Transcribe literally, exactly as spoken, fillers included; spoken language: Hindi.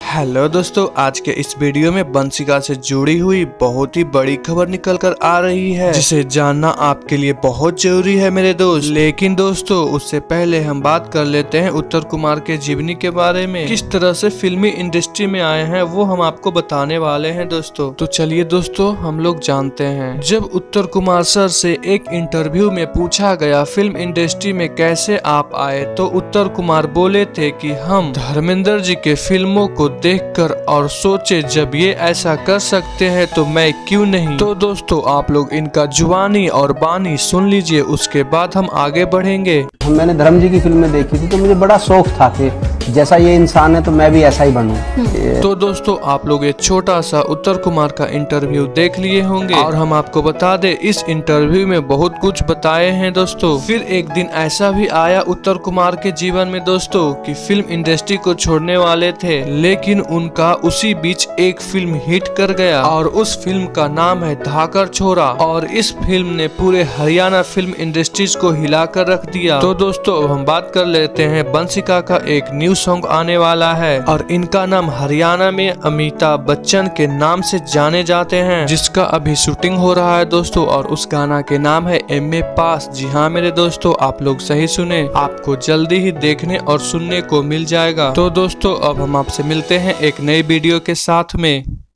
हेलो दोस्तों, आज के इस वीडियो में वंशिका से जुड़ी हुई बहुत ही बड़ी खबर निकल कर आ रही है, जिसे जानना आपके लिए बहुत जरूरी है मेरे दोस्त। लेकिन दोस्तों, उससे पहले हम बात कर लेते हैं उत्तर कुमार के जीवनी के बारे में। किस तरह से फिल्मी इंडस्ट्री में आए हैं वो हम आपको बताने वाले हैं दोस्तों। तो चलिए दोस्तों, हम लोग जानते हैं। जब उत्तर कुमार सर से एक इंटरव्यू में पूछा गया फिल्म इंडस्ट्री में कैसे आप आए, तो उत्तर कुमार बोले थे कि हम धर्मेंद्र जी के फिल्मों को देखकर और सोचे जब ये ऐसा कर सकते हैं तो मैं क्यों नहीं। तो दोस्तों, आप लोग इनका जुबानी और बानी सुन लीजिए, उसके बाद हम आगे बढ़ेंगे। मैंने धर्म जी की फिल्में देखी थी तो मुझे बड़ा शौक था कि जैसा ये इंसान है तो मैं भी ऐसा ही बनूं। तो दोस्तों, आप लोग ये छोटा सा उत्तर कुमार का इंटरव्यू देख लिए होंगे और हम आपको बता दें, इस इंटरव्यू में बहुत कुछ बताए हैं दोस्तों। फिर एक दिन ऐसा भी आया उत्तर कुमार के जीवन में दोस्तों कि फिल्म इंडस्ट्री को छोड़ने वाले थे, लेकिन उनका उसी बीच एक फिल्म हिट कर गया और उस फिल्म का नाम है धाकड़ छोरा। और इस फिल्म ने पूरे हरियाणा फिल्म इंडस्ट्रीज को हिला कर रख दिया। तो दोस्तों, हम बात कर लेते हैं वंशिका का एक न्यू सॉन्ग आने वाला है और इनका नाम हरियाणा में अमिताभ बच्चन के नाम से जाने जाते हैं, जिसका अभी शूटिंग हो रहा है दोस्तों। और उस गाना के नाम है एम ए पास। जी हाँ मेरे दोस्तों, आप लोग सही सुने, आपको जल्दी ही देखने और सुनने को मिल जाएगा। तो दोस्तों, अब हम आपसे मिलते हैं एक नई वीडियो के साथ में।